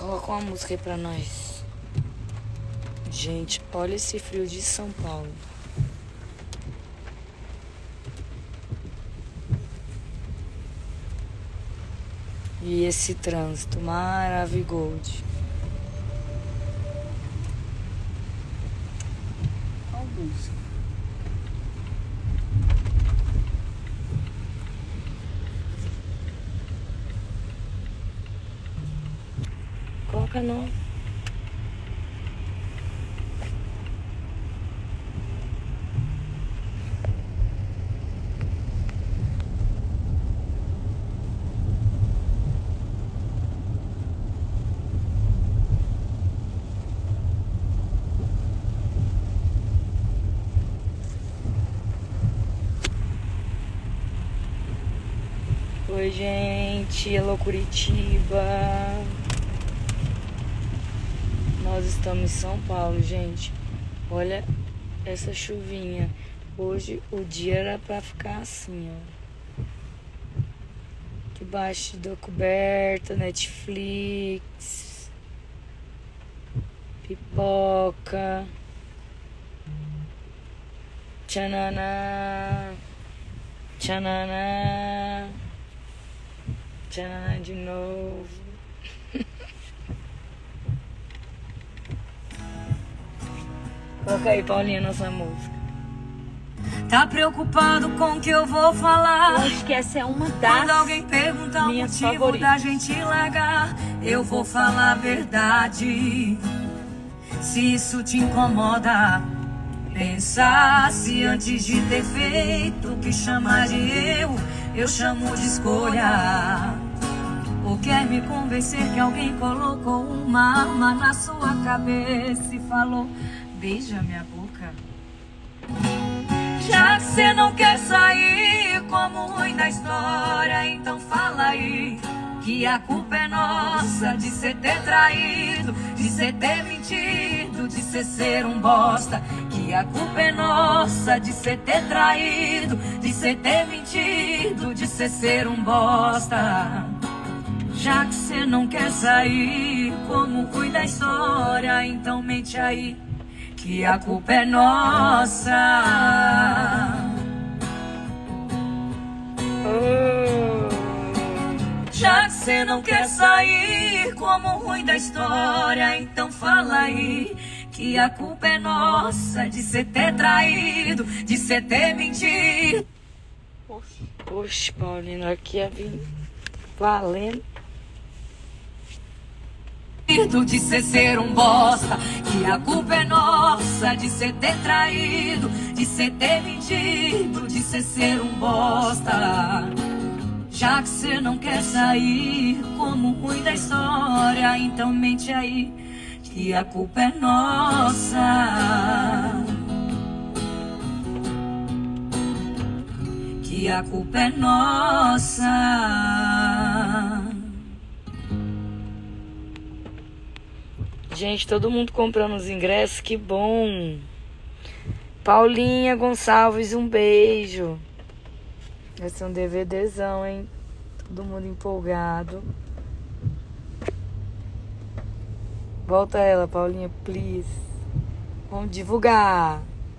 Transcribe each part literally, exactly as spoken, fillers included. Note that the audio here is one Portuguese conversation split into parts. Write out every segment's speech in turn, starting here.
Coloca uma música aí pra nós. Gente, olha esse frio de São Paulo. E esse trânsito maravilhoso. Alguns. Coloca não. Oi, gente, alô Curitiba. Nós estamos em São Paulo, gente. Olha essa chuvinha. Hoje o dia era pra ficar assim, ó. Debaixo da coberta, Netflix, pipoca, tchananã, tchananã. Tchananã de novo. Coloca aí, Paulinha, nossa música. Tá preocupado com o que eu vou falar? Eu acho que essa é uma das Quando alguém perguntar o minhas motivo favoritas. da gente largar, eu vou falar a verdade. Se isso te incomoda, pensasse antes de ter feito o que chamar de eu, eu chamo de escolha. Ou quer me convencer que alguém colocou uma arma na sua cabeça e falou, beija minha boca. Já que cê não quer sair como ruim da história, então fala aí que a culpa é nossa de cê ter traído, de cê ter mentido, de cê ser um bosta. Que a culpa é nossa de cê ter traído, de cê ter mentido, de cê ser um bosta. Já que cê não quer sair como ruim da história, então mente aí que a culpa é nossa. Oh. Já que cê não quer sair como ruim da história, então fala aí que a culpa é nossa de cê ter traído, de cê ter mentido. Oxe, Paulina, aqui ia vir valendo. De cê ser um bosta, que a culpa é nossa de cê ter traído, de cê ter mentido, de cê ser um bosta. Já que cê não quer sair como ruim da história, então mente aí que a culpa é nossa. Que a culpa é nossa. Gente, todo mundo comprando os ingressos, que bom. Paulinha Gonçalves, um beijo. Vai ser um DVDzão, hein? Todo mundo empolgado. Volta ela, Paulinha, please. Vamos divulgar.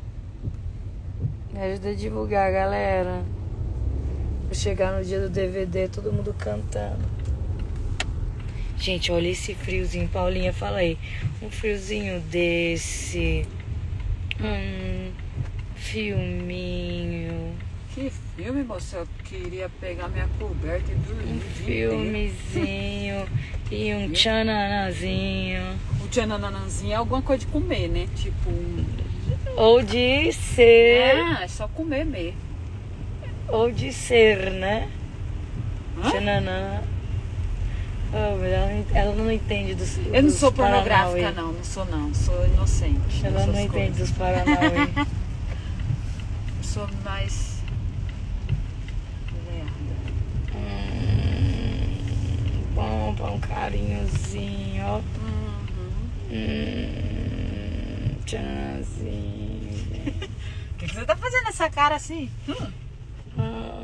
Me ajuda a divulgar, galera. Vou chegar no dia do D V D, todo mundo cantando. Gente, olha esse friozinho. Paulinha, fala aí. Um friozinho desse. Um filminho. Que filme, moça? Eu queria pegar minha coberta e dormir. Um filmezinho. E um tchananazinho. O tchananãzinho é alguma coisa de comer, né? Tipo um... Ou de ser. Ah, é só comer mesmo. Ou de ser, né? Hã? Tchananã. Oh, ela, não, ela não entende dos Eu não dos sou pornográfica, Paranauê. não. Não sou, não. Sou inocente. Ela não entende dos Paranauê. Sou mais... Hum, bom pra um carinhozinho, ó. Uhum. Hum, tchãzinho. O que, que você tá fazendo essa cara assim? Hum.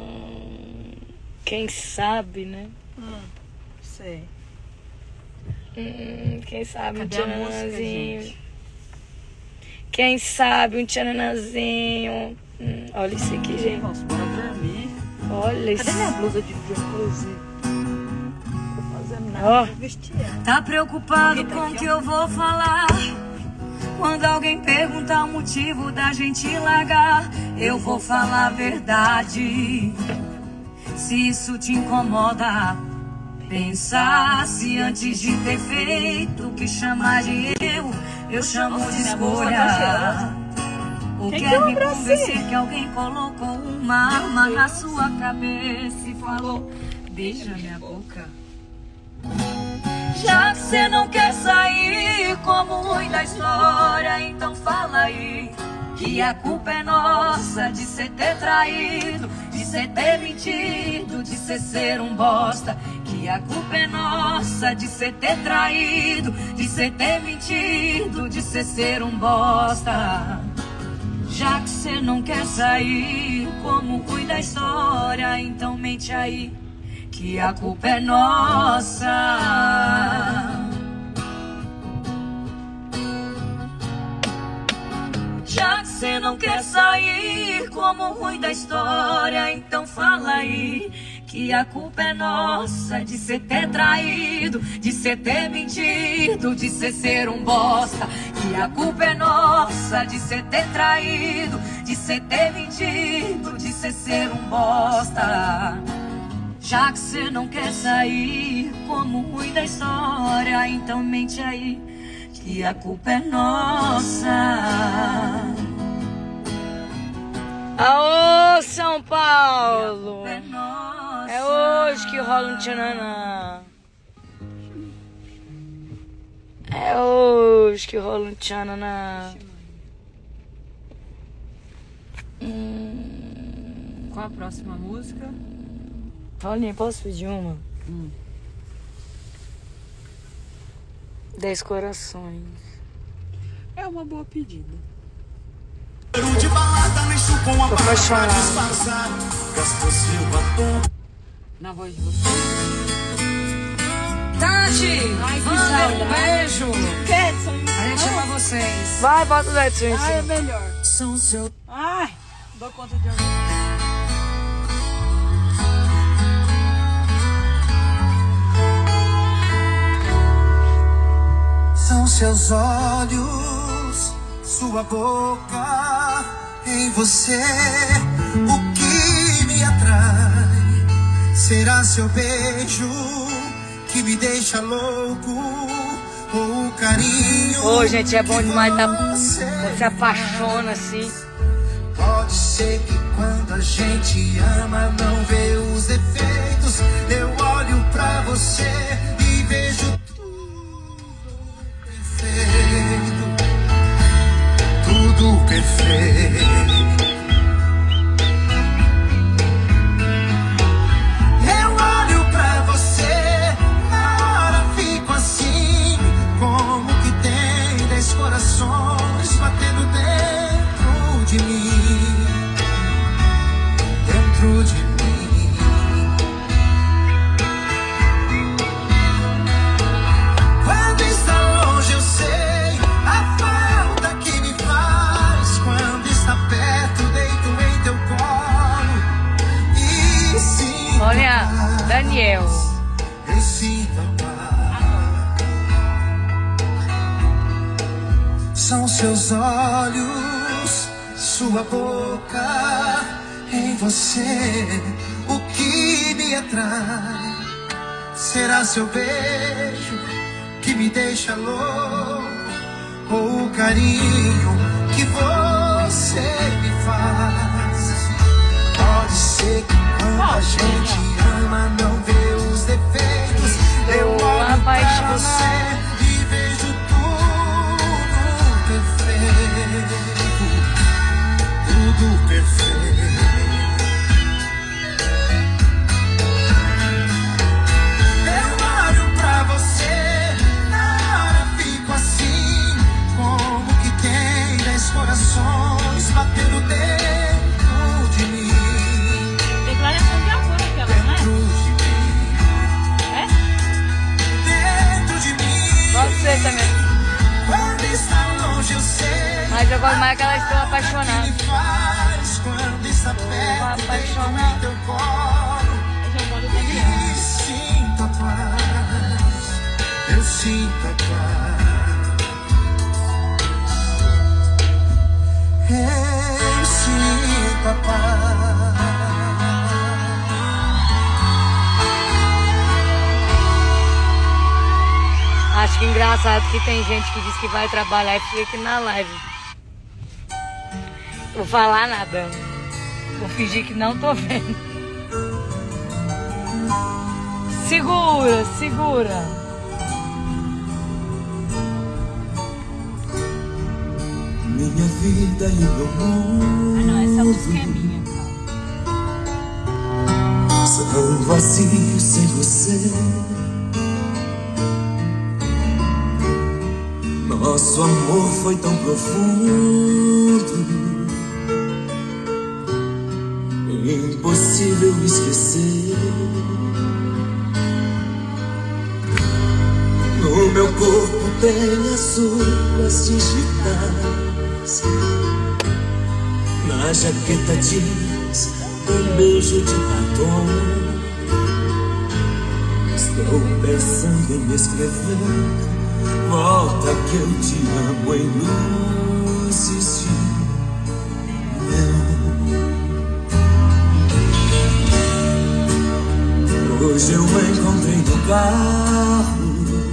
Hum, quem sabe, né? Hum. Sei. Hum, quem sabe Cadê um tchananazinho. música, Quem sabe um tchananazinho. Hum, olha isso aqui, gente. Nossa, bora dormir. Olha Cadê isso. minha blusa de jacuzzi? Não tô fazendo nada. Ó. Vou vestir ela. Tá preocupado Bonita com o aqui, que ó. eu vou falar? Quando alguém perguntar o motivo da gente largar, eu vou falar a verdade. Se isso te incomoda, pensasse antes de ter feito o que chamar de eu, eu chamo Nossa, de minha bolsa tá escolha. cheirosa. Ou Quem quer que eu me abracei? convencer que alguém colocou uma arma na sua cabeça e falou: beija minha boca. Já que você não quer sair como ruim da história, então fala aí que a culpa é nossa de cê ter traído, de cê ter mentido, de cê ser um bosta. Que a culpa é nossa de cê ter traído, de cê ter mentido, de cê ser um bosta. Já que cê não quer sair como ruim da história, então mente aí que a culpa é nossa. Já que cê não quer sair como ruim da história, então fala aí que a culpa é nossa de cê ter traído, de cê ter mentido, de cê ser um bosta. Que a culpa é nossa de cê ter traído, de cê ter mentido, de cê ser um bosta. Já que cê não quer sair como ruim da história, então mente aí que a culpa é nossa. Aô, São Paulo! É, nossa. É hoje que rola um tchananã. É hoje que rola um tchananã. Hum. Qual a próxima música? Paulinha, posso pedir uma? Hum. Dez corações. É uma boa pedida. De balada, mexo com a Tô barra pra apaixonado. disfarçar. Gastou-se o batom. Na voz de você. Tati, Ai, que manda um saudade. beijo. Kedson. A gente ama vocês. Vai, bota o Edson em Ah, é cima. melhor. São seus. Ai, dou conta de alguém. São seus olhos, sua boca, em você o que me atrai. Será seu beijo que me deixa louco, ou o carinho. Ô, gente, é bom que demais, tá? você Quando se apaixona assim. Pode ser que quando a gente ama não vê os defeitos. Eu olho pra você e vejo tudo perfeito. Eu olho pra você, na hora fico assim, como que tem dez corações batendo dentro de mim, dentro de mim. Quando está longe eu sei a falta que me faz. Quando está perto deito em teu colo e sinto Olha, a paz. Daniel. Eu sinto a paz. São seus olhos, sua boca, em você o que me atrai. Será seu beijo que me deixa louco, ou o carinho que você me faz. Pode ser que quando a gente ama não vê os defeitos. Eu olho pra você e vejo tudo perfeito, tudo perfeito. Eu olho pra você, na hora fico assim, como que tem dez corações batendo dentro de mim, Declaração de amor aquela, não é? dentro de mim. também. Quando está longe eu sei. Mas eu gosto mais que ela estou apaixonada. Me faz quando está perto, apaixonada. em teu colo. E sinto a paz, eu sinto a paz. Eu sinto a paz. Acho que engraçado que tem gente que diz que vai trabalhar e fica aqui na live. Vou falar nada. Vou fingir que não tô vendo. Segura, segura. Minha vida e meu mundo. Ah não, essa música é minha. São vazios sem você. Nosso amor foi tão profundo, impossível esquecer. No meu corpo tem as suas digitais, na jaqueta diz um beijo de batom. Estou pensando em escrever. Volta que eu te amo em luzes de neon. Hoje eu encontrei no carro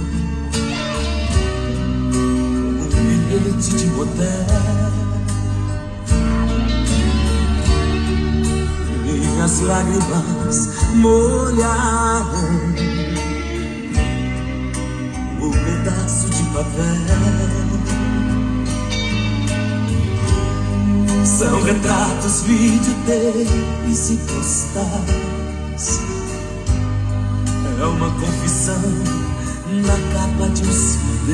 um bilhete de motel. Minhas lágrimas molharam um pedaço de papel. São retratos, videotapes e postais. É uma confissão na capa de um C D.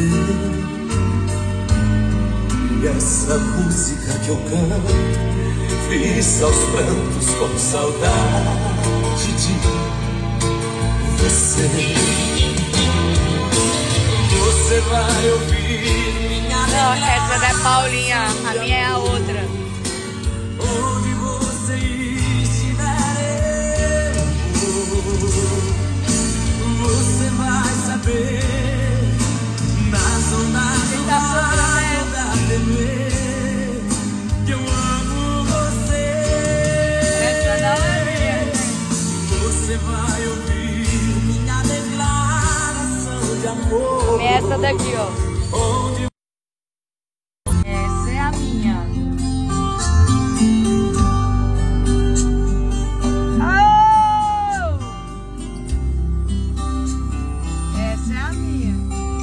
E essa música que eu canto fiz aos prantos com saudade de você. Você vai ouvir minha Não, essa é da Paulinha, a minha é a outra. onde você estiver, você vai saber nas ondas do rádio da T V que eu amo você. Essa não é minha. Você vai ouvir minha declaração de amor. Essa daqui, ó. Onde Essa é a minha. Oh! Essa é a minha.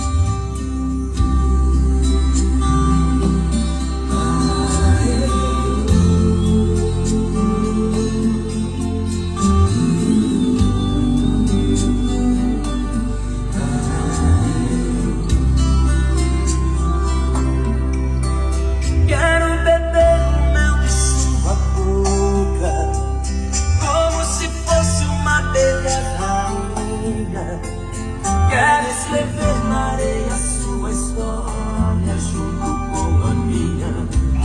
quero beber o mel de sua boca, como se fosse uma abelha rainha. Quero escrever na areia sua história junto com a minha.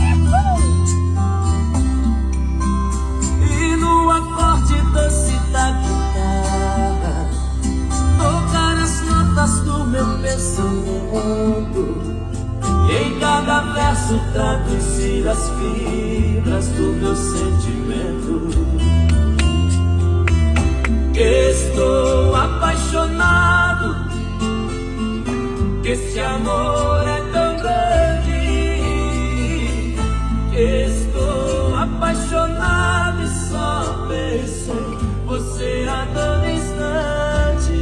E no acorde doce da guitarra tocar as notas do meu pensamento. E em cada verso traduzir as fibras do meu sentimento. Estou apaixonado, que esse amor é tão grande. Estou apaixonado e só penso em você a todo instante.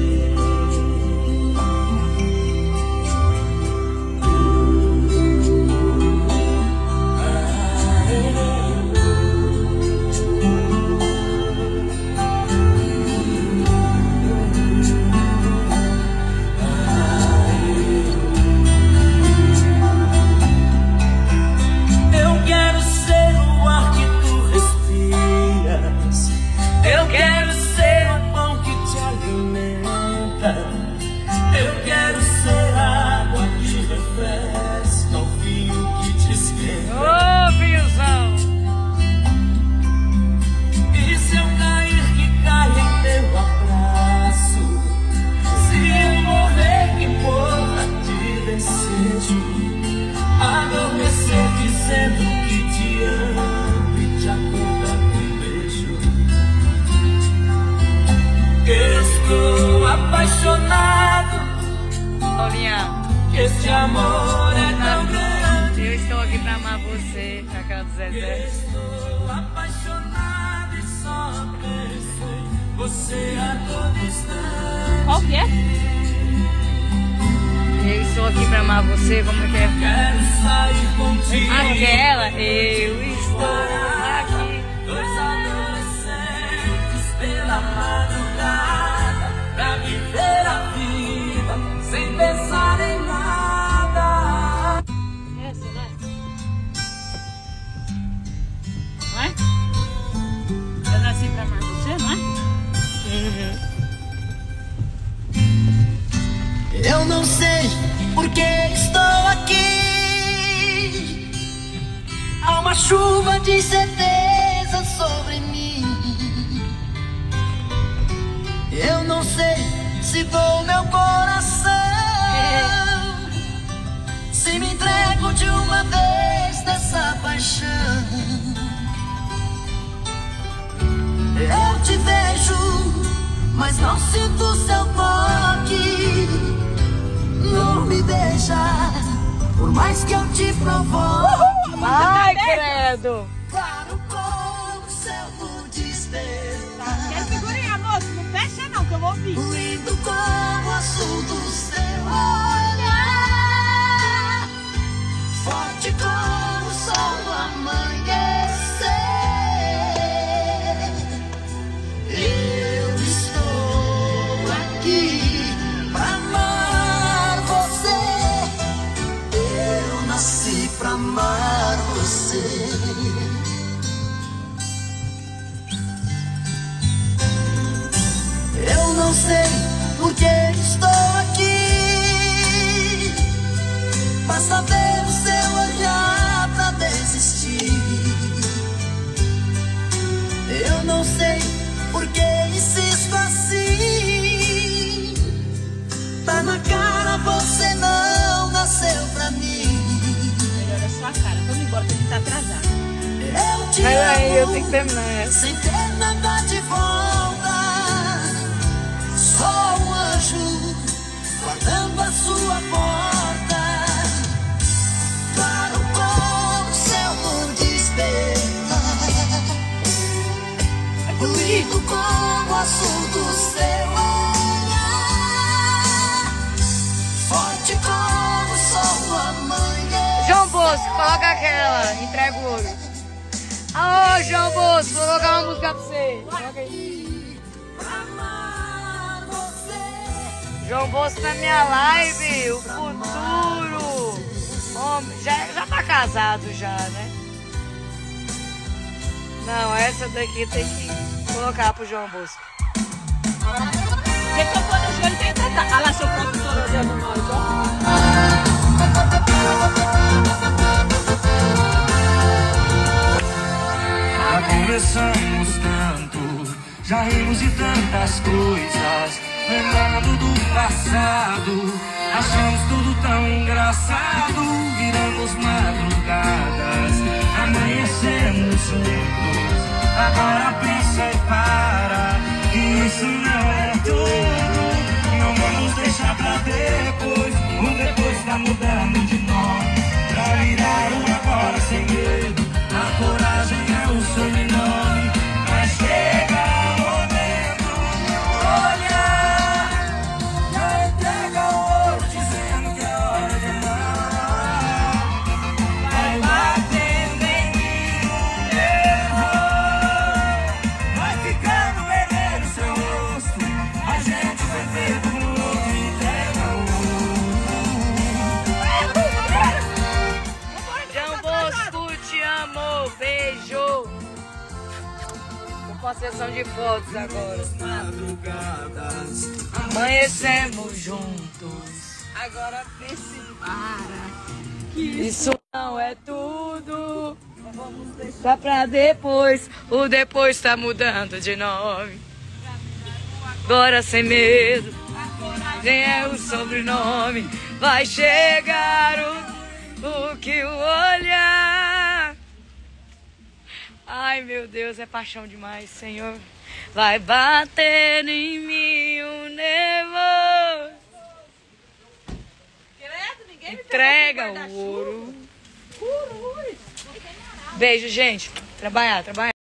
amor é tão grande. Eu estou aqui pra amar você, aquela do Zezé. Estou apaixonado e só penso você a todo instante. Qual que é? Eu estou aqui pra amar você, como é que é? Quero sair contigo. Aquela, eu estou aqui. Dois adolescentes pela madrugada pra viver a vida sem pensar em nada. Essa, né? Não é? Eu nasci pra amar você, não é? Uhum. Eu não sei por que estou aqui. Há uma chuva de certeza sobre mim. Eu não sei se dou meu coração, se me entrego de uma vez nessa paixão. Eu te vejo, mas não sinto seu toque. Não me deixa, por mais que eu te provoque. Ai, credo! Claro como o céu do despertar. Quero figurinha, moço. Não fecha não, que eu vou ouvir. Lindo como o azul do seu olhar, forte como o sol do amanhecer. Eu estou aqui pra amar você. Eu nasci pra amar você. Eu não sei por que estou aqui. Basta ver o seu olhar pra desistir. Eu não sei por que insisto assim. Tá na cara, você não nasceu pra mim. Melhor é sua cara. Vamos embora que a gente tá atrasado. Eu te Pera aí, eu amo tenho que terminar essa. sem ter nada de volta. Só um anjo guardando a sua porta. Claro como o céu no despertar, lindo como o azul do seu olhar, forte como o sol do amanhã. João Bosco, coloca aquela, entrega o ouro. Alô, João Bosco, vou colocar uma música pra você. Coloca aí. João Bosco na minha live, o futuro. Homem, já, já tá casado já, né? Não, essa daqui tem que colocar pro João Bosco. Você tocou no joelho e tem que tentar. Olha lá, seu produtor olhando nós, ó. Já conversamos tanto, já rimos de tantas coisas, lembrando do passado, achamos tudo tão engraçado, viramos madrugadas, amanhecemos juntos, agora pensa e para, que isso não é tudo, não vamos deixar pra depois, o depois tá mudando de nome, pra virar um agora sem medo, a coragem é o sobrenome, mas chega o momento, olhar, já entrega o ouro dizendo que é hora de amar, vai batendo em mim um nervo, vai ficando vermelho seu rosto, a gente vai feito um outro entrega o João Bosco, te amo, beijo. Vou fazer sessão de fotos agora. madrugadas. Amanhecemos juntos. Agora vê se para. Isso não é tudo. Só pra depois. O depois tá mudando de nome. Agora sem medo. Nem é o sobrenome. Vai chegar o, o que o olhar. Ai, meu Deus, é paixão demais, Senhor. Vai bater em mim um nervoso. Credo, ninguém me Entrega pega ouro. Beijo, gente. Trabalhar, trabalhar.